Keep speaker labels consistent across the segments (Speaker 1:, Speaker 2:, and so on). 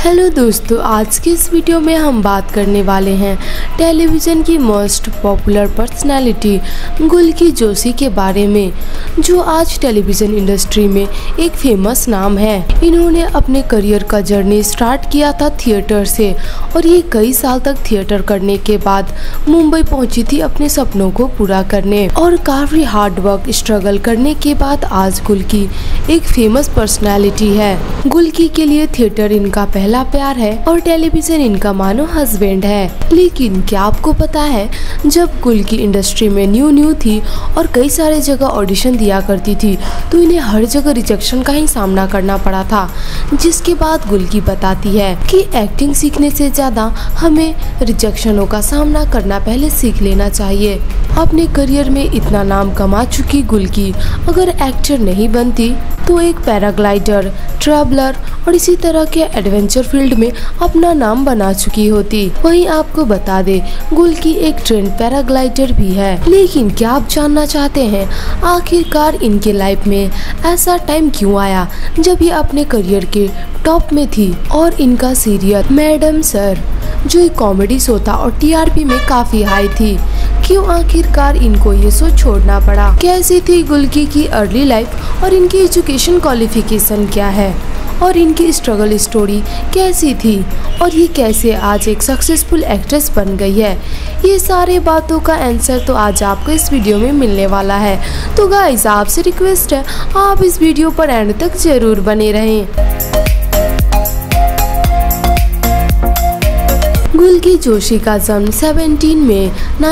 Speaker 1: Hello दोस्तों, आज के इस वीडियो में हम बात करने वाले हैं टेलीविज़न की most popular personality Gulki Joshi के बारे में, जो आज टेलीविज़न इंडस्ट्री में एक फेमस नाम है। इन्होंने अपने करियर का जर्नी स्टार्ट किया था थिएटर से और ये कई साल तक थिएटर करने के बाद मुंबई पहुंची थी अपने सपनों को पूरा करने, और काफ़ी हार्ड वर्क स्ट्रगल करने के बाद आज गुल्की एक फेमस पर्सनालिटी है। गुल्की के लिए थिएटर इनका पहला प्यार है और टेलीविजन इनका मानो हस्बैंड है। लेकिन क्या आपको पता है, जब गुल्की इंडस्ट्री में न्यू थी और कई सारे जगह ऑडिशन दिया करती थी तो इन्हें हर जगह रिजेक्शन का ही सामना करना पड़ा था। जिसके बाद गुल्की बताती है कि एक्टिंग सीखने से ज्यादा हमें रिजेक्शनों का सामना करना पहले सीख लेना चाहिए। अपने करियर में इतना नाम कमा चुकी गुल्की अगर एक्टर नहीं बनती तो एक पैराग्लाइडर, ट्रैवलर और इसी तरह के एडवेंचर फील्ड में अपना नाम बना चुकी होती। वहीं आपको बता दे, गुल्की एक ट्रेंड पैराग्लाइडर भी है। लेकिन क्या आप जानना चाहते हैं आखिरकार इनके लाइफ में ऐसा टाइम क्यों आया जब ये अपने करियर के टॉप में थी और इनका सीरियल मैडम सर, जो एक कॉमेडी शो था और टीआरपी में काफी हाई थी, क्यों आखिरकार इनको ये शो छोड़ना पड़ा? कैसी थी गुल्की की अर्ली लाइफ और इनकी एजुकेशन क्वालिफिकेशन क्या है और इनकी स्ट्रगल स्टोरी कैसी थी और ये कैसे आज एक सक्सेसफुल एक्ट्रेस बन गई है? ये सारे बातों का आंसर तो आज आपको इस वीडियो में मिलने वाला है। तो गाइस, आपसे रिक्वेस्ट है आप इस वीडियो पर एंड तक जरूर बने रहें। गुल्की जोशी का जन्म 17 मई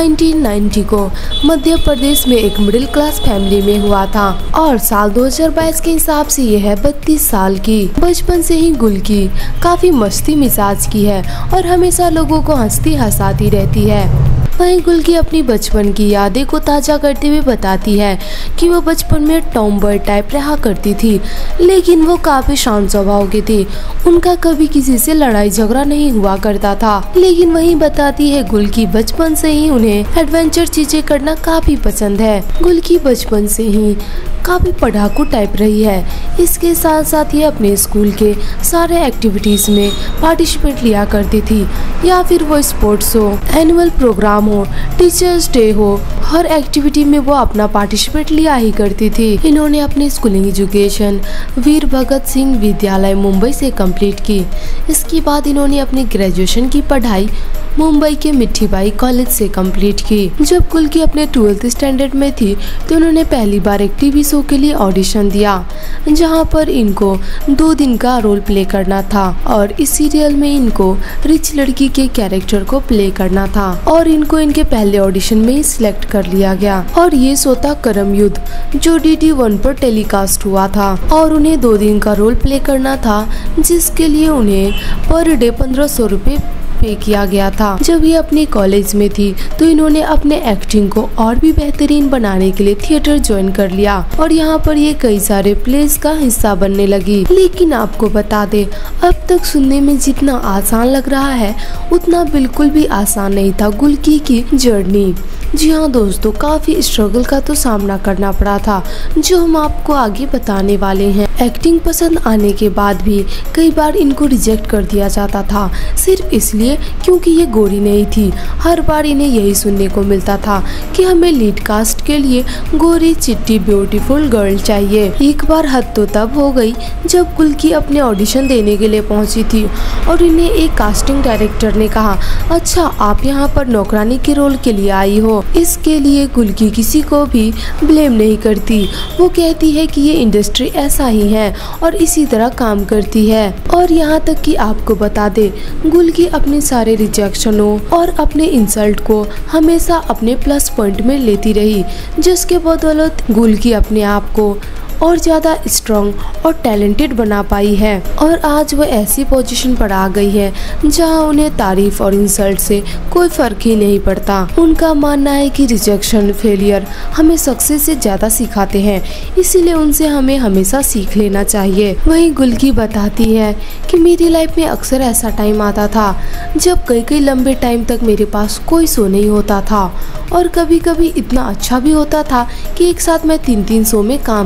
Speaker 1: 1990 को मध्य प्रदेश में एक मिडिल क्लास फैमिली में हुआ था और साल 2022 के हिसाब से यह है 32 साल की। बचपन से ही गुल्की काफी मस्ती मिजाज की है और हमेशा लोगों को हंसती हंसाती रहती है। वहीं गुल्की अपनी बचपन की यादें को ताज़ा करते हुए बताती है कि वो बचपन में टॉम बॉय टाइप रहा करती थी, लेकिन वो काफ़ी शांत स्वभाव की थी। उनका कभी किसी से लड़ाई झगड़ा नहीं हुआ करता था। लेकिन वहीं बताती है गुल्की बचपन से ही उन्हें एडवेंचर चीज़ें करना काफ़ी पसंद है। गुल्की बचपन से ही काफ़ी पढ़ाकू टाइप रही है। इसके साथ साथ ये अपने स्कूल के सारे एक्टिविटीज़ में पार्टिसिपेट लिया करती थी, या फिर वो स्पोर्ट्स हो, एनुअल प्रोग्राम हो, टीचर्स डे हो, हर एक्टिविटी में वो अपना पार्टिसिपेट लिया ही करती थी। इन्होंने अपनी स्कूलिंग एजुकेशन वीर भगत सिंह विद्यालय मुंबई से कंप्लीट की। इसके बाद इन्होंने अपनी ग्रेजुएशन की पढ़ाई मुंबई के मिठीबाई कॉलेज से कंप्लीट की। जब गुल्की अपने 12th स्टैंडर्ड में थी तो उन्होंने पहली बार एक टीवी शो के लिए ऑडिशन दिया, जहां पर इनको 2 दिन का रोल प्ले करना था और इस सीरियल में इनको रिच लड़की के कैरेक्टर को प्ले करना था और इनको इनके पहले ऑडिशन में ही सिलेक्ट कर लिया गया। और ये शो था करम युद्ध, जो DD1 पर टेलीकास्ट हुआ था और उन्हें 2 दिन का रोल प्ले करना था, जिसके लिए उन्हें पर डे 1500 रुपए पे किया गया था। जब ये अपने कॉलेज में थी तो इन्होंने अपने एक्टिंग को और भी बेहतरीन बनाने के लिए थिएटर ज्वाइन कर लिया और यहाँ पर ये कई सारे प्लेस का हिस्सा बनने लगी। लेकिन आपको बता दे, अब तक सुनने में जितना आसान लग रहा है उतना बिल्कुल भी आसान नहीं था गुल्की की जर्नी। जी हाँ दोस्तों, काफ़ी स्ट्रगल का तो सामना करना पड़ा था, जो हम आपको आगे बताने वाले हैं। एक्टिंग पसंद आने के बाद भी कई बार इनको रिजेक्ट कर दिया जाता था, सिर्फ इसलिए क्योंकि ये गोरी नहीं थी। हर बार इन्हें यही सुनने को मिलता था कि हमें लीड कास्ट के लिए गोरी चिट्टी ब्यूटीफुल गर्ल चाहिए। एक बार हद तो तब हो गई जब गुल्की अपने ऑडिशन देने के लिए पहुंची थी और इन्हें एक कास्टिंग डायरेक्टर ने कहा, अच्छा आप यहाँ पर नौकरानी के रोल के लिए आई हो। इसके लिए गुल्की किसी को भी ब्लेम नहीं करती। वो कहती है कि ये इंडस्ट्री ऐसा ही है और इसी तरह काम करती है। और यहाँ तक कि आपको बता दे, गुल्की अपने सारे रिजेक्शनों और अपने इंसल्ट को हमेशा अपने प्लस पॉइंट में लेती रही, जिसके बदौलत गुल्की अपने आप को और ज़्यादा स्ट्रॉन्ग और टैलेंटेड बना पाई है और आज वो ऐसी पोजीशन पर आ गई है जहां उन्हें तारीफ और इंसल्ट से कोई फर्क ही नहीं पड़ता। उनका मानना है कि रिजेक्शन, फेलियर हमें सक्सेस से ज़्यादा सिखाते हैं, इसीलिए उनसे हमें हमेशा सीख लेना चाहिए। वहीं गुल्की बताती है कि मेरी लाइफ में अक्सर ऐसा टाइम आता था जब कई लंबे टाइम तक मेरे पास कोई शो नहीं होता था और कभी कभी इतना अच्छा भी होता था कि एक साथ मैं 3 शो में काम करती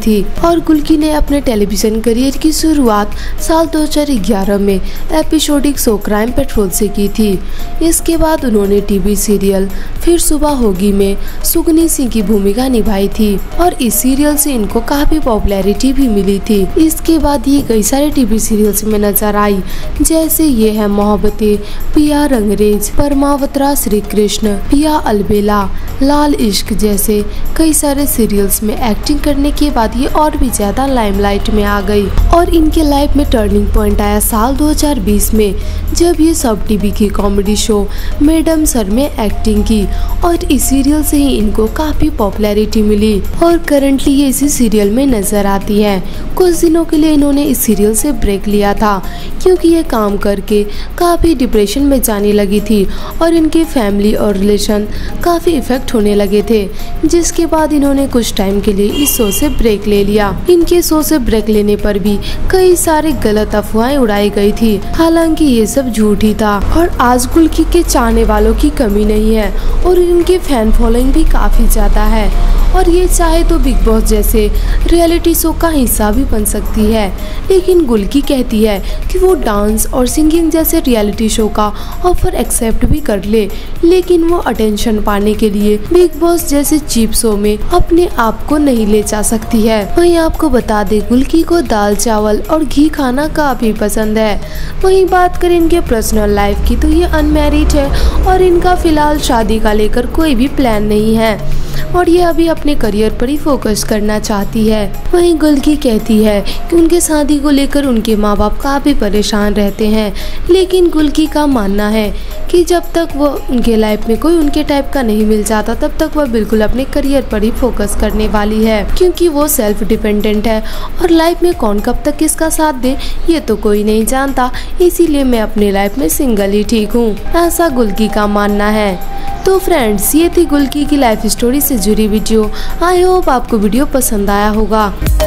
Speaker 1: थी और गुल्की ने अपने टेलीविजन करियर की शुरुआत साल 2011 में एपिसोडिक शो क्राइम पेट्रोल से की थी। इसके बाद उन्होंने टीवी सीरियल फिर सुबह होगी में सुगनी सिंह की भूमिका निभाई थी और इस सीरियल से इनको काफी पॉपुलैरिटी भी मिली थी। इसके बाद ये कई सारे टीवी सीरियल्स में नजर आई, जैसे ये है मोहब्बतें, पिया रंगरेज, परमावतरा श्री कृष्ण, पिया अलबेला, लाल इश्क जैसे कई सारे सीरियल्स में एक्टिंग करने के बाद ये और भी ज्यादा लाइमलाइट में आ गई और इनके लाइफ में टर्निंग पॉइंट आया साल 2020 में, जब ये सब टीवी की कॉमेडी शो मैडम सर में एक्टिंग की और इस सीरियल से ही इनको काफी पॉपुलैरिटी मिली और करंटली ये इसी सीरियल में नजर आती है। कुछ दिनों के लिए इन्होंने इस सीरियल से ब्रेक लिया था क्योंकि ये काम करके काफी डिप्रेशन में जाने लगी थी और इनके फैमिली और रिलेशन काफी इफेक्ट होने लगे थे, जिसके बाद इन्होंने कुछ टाइम के लिए इस शो से ब्रेक ले लिया। इनके शो से ब्रेक लेने पर भी कई सारे गलत अफवाहें उड़ाई गई थी, हालांकि ये सब झूठ ही था और आज गुल्की के चाहने वालों की कमी नहीं है और इनके फैन फॉलोइंग भी काफी ज्यादा है और ये चाहे तो बिग बॉस जैसे रियलिटी शो का हिस्सा भी बन सकती है। लेकिन गुल्की कहती है कि वो डांस और सिंगिंग जैसे रियलिटी शो का ऑफर एक्सेप्ट भी कर ले, लेकिन वो अटेंशन पाने के लिए बिग बॉस जैसे चीप शो में अपने आप को नहीं ले जा सकती है। वहीं आपको बता दे गुल्की को दाल चावल और घी खाना काफी पसंद है। वहीं बात करें इनके पर्सनल लाइफ की तो ये अनमैरिड है और इनका फिलहाल शादी का लेकर कोई भी प्लान नहीं है और ये अभी अपने करियर पर ही फोकस करना चाहती है। वहीं गुल्की कहती है कि उनके शादी को लेकर उनके माँ बाप काफी परेशान रहते हैं, लेकिन गुल्की का मानना है कि जब तक वो उनके लाइफ में कोई उनके टाइप का नहीं मिल जाता तब तक वह बिल्कुल अपने करियर पर ही फोकस करने वाली है, क्योंकि वो सेल्फ डिपेंडेंट है और लाइफ में कौन कब तक किसका साथ दे ये तो कोई नहीं जानता, इसीलिए मैं अपने लाइफ में सिंगल ही ठीक हूँ, ऐसा गुल्की का मानना है। तो फ्रेंड्स, ये थी गुल्की की लाइफ स्टोरी से जुड़ी वीडियो। आई होप आपको वीडियो पसंद आया होगा।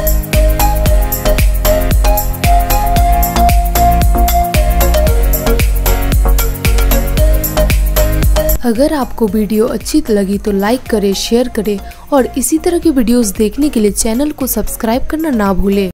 Speaker 1: अगर आपको वीडियो अच्छी लगी तो लाइक करें, शेयर करें और इसी तरह की वीडियोस देखने के लिए चैनल को सब्सक्राइब करना ना भूलें।